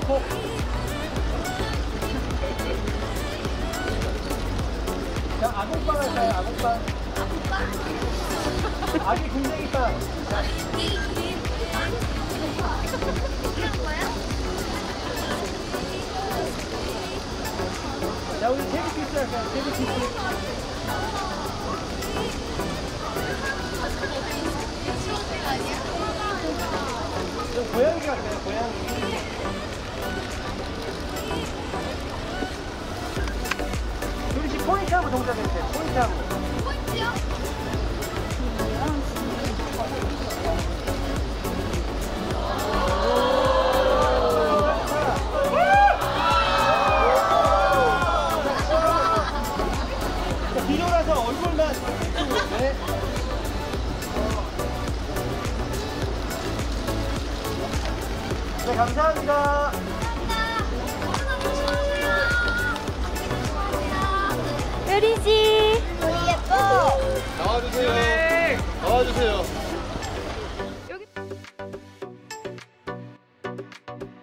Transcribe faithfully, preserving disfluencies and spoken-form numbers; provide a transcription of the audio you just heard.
코. 자, 아궁빵 할까요? 아궁빵. 아기 군뱅이빵. 자, 우리 제비피스 할까요? 제비피스. 저 고양이 같아요, 고양이. 우리 집 포인트 한번 동작해주세요. 포인트 한번. 포인트요? 자, 뒤돌아서 얼굴만. 네. 네, 감사합니다. 효리씨 우리 예뻐. 나와주세요. 나와주세요. 여기